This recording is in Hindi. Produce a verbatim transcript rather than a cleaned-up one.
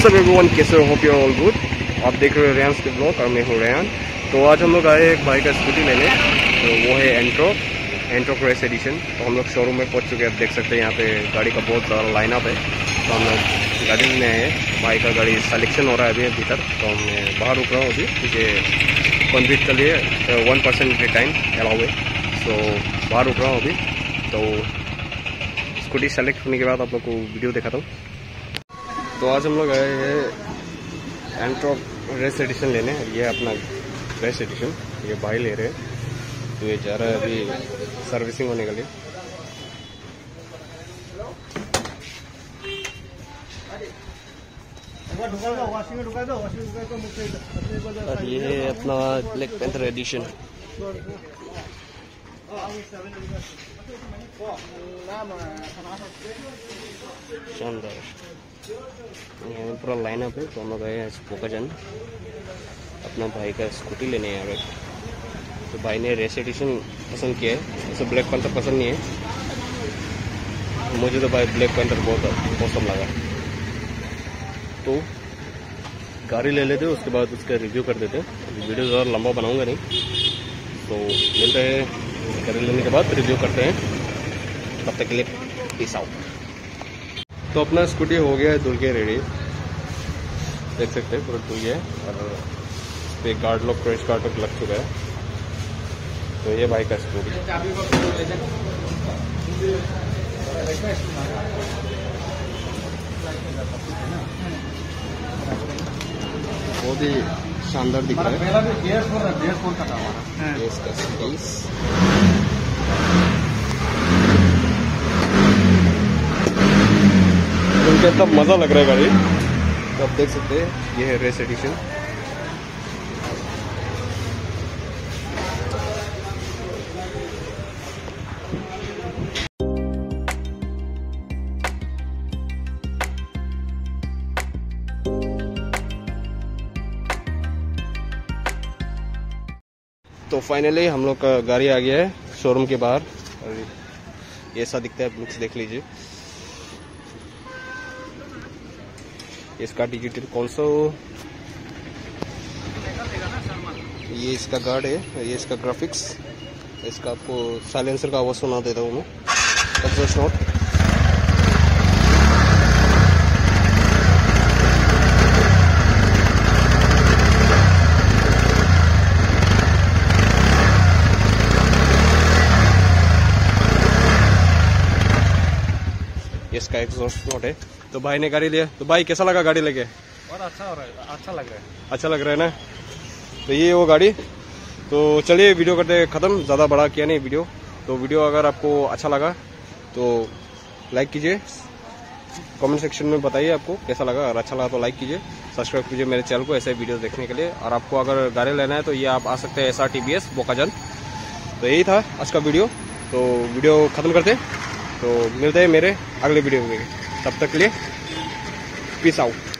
व्हाट्स अप एवरीवन, कैसे हो? Hope you all good. आप देख रहे हो रेहान के ब्लॉग और मैं हूँ रेहान। तो आज हम लोग आए एक भाई का स्कूटी लेने, तो वो है एंट्रोक एंट्रोक रेस एडिशन। तो हम लोग शोरूम में पहुँच चुके हैं। आप देख सकते हैं यहाँ पे गाड़ी का बहुत ज़्यादा लाइनअप है। तो हम लोग गाड़ी लेने आए हैं। भाई का गाड़ी सलेक्शन हो रहा है अभी भीतर, तो मैं बाहर रुक रहा हूँ अभी क्योंकि कॉन्विट के लिए वन परसेंट टाइम अलाउ है। सो बाहर रुक रहा हूँ अभी। तो स्कूटी सेलेक्ट होने के बाद आप लोग को वीडियो दिखाता हूँ। तो आज हम लोग आए हैं एंट्रोक रेस एडिशन लेने। ये अपना रेस एडिशन ये भाई ले रहे हैं। तो ये जा रहा है अभी सर्विसिंग होने के लिए। और ये है अपना ब्लैक पैंथर एडिशन। शानदार, यहाँ पूरा लाइनअप है। तो हम लोग आए हैं बोकाजन अपना भाई का स्कूटी लेने आ रहे। तो भाई ने रेस एडिशन पसंद किया है, उसे ब्लैक पैंथर पसंद नहीं है। मुझे तो भाई ब्लैक पैंथर बहुत पसंद लगा। तो गाड़ी ले लेते, उसके बाद उसका रिव्यू कर देते। वीडियो ज़्यादा लंबा बनाऊंगा नहीं। तो मिलते हैं गाड़ी लेने के बाद, रिव्यू करते हैं। तब तक के लिए पीस आउट। तो अपना स्कूटी हो गया है धुल के रेडी, देख सकते हैं पूरा धुल गया है। और इस पर गार्ड लॉक क्रैश गार्ड लग चुका है। तो ये बाइक का स्कूटी बहुत ही शानदार दिख रहा है। ये इसका स्पेस तब मजा लग रहा है गाड़ी। तो आप देख सकते हैं ये है रेस एडिशन। तो फाइनली हम लोग का गाड़ी आ गया है शोरूम के बाहर। और ऐसा दिखता है, लुक्स देख लीजिए। इसका डिजिटल कंसोल, ये इसका गार्ड है, ये इसका ग्राफिक्स, इसका आपको साइलेंसर का आवाज सुना देता हूँ मैं। एग्जॉस्ट नोट, इसका एग्जॉस्ट नोट है। तो भाई ने गाड़ी लिया। तो भाई कैसा लगा गाड़ी लेके? बहुत अच्छा हो रहा है, अच्छा लग रहा है। अच्छा लग रहा है ना? तो ये वो गाड़ी। तो चलिए वीडियो करते खत्म, ज़्यादा बड़ा किया नहीं वीडियो। तो वीडियो अगर आपको अच्छा लगा तो लाइक कीजिए, कमेंट सेक्शन में बताइए आपको कैसा लगा। और अच्छा लगा तो लाइक कीजिए, सब्सक्राइब कीजिए मेरे चैनल को ऐसे वीडियो देखने के लिए। और आपको अगर गाड़ी लेना है तो ये आप आ सकते हैं S R T B S Bokajan. तो यही था आज का वीडियो। तो वीडियो खत्म करते, तो मिलते हैं मेरे अगले वीडियो में। तब तक के लिए पीस आउट।